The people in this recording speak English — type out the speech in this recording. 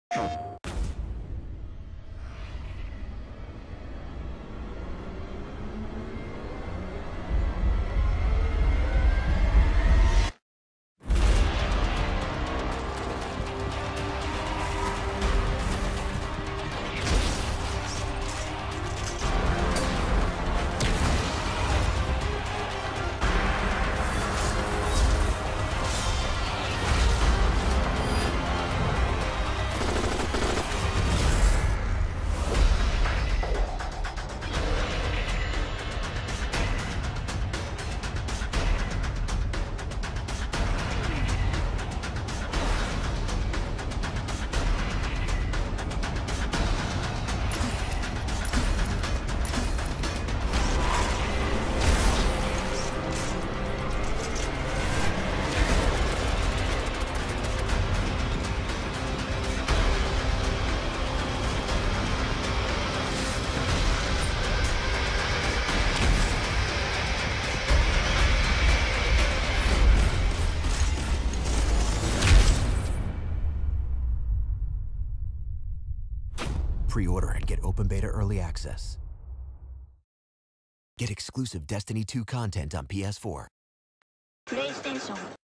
Pre-order and get open beta early access. Get exclusive Destiny 2 content on PS4. プレイステーション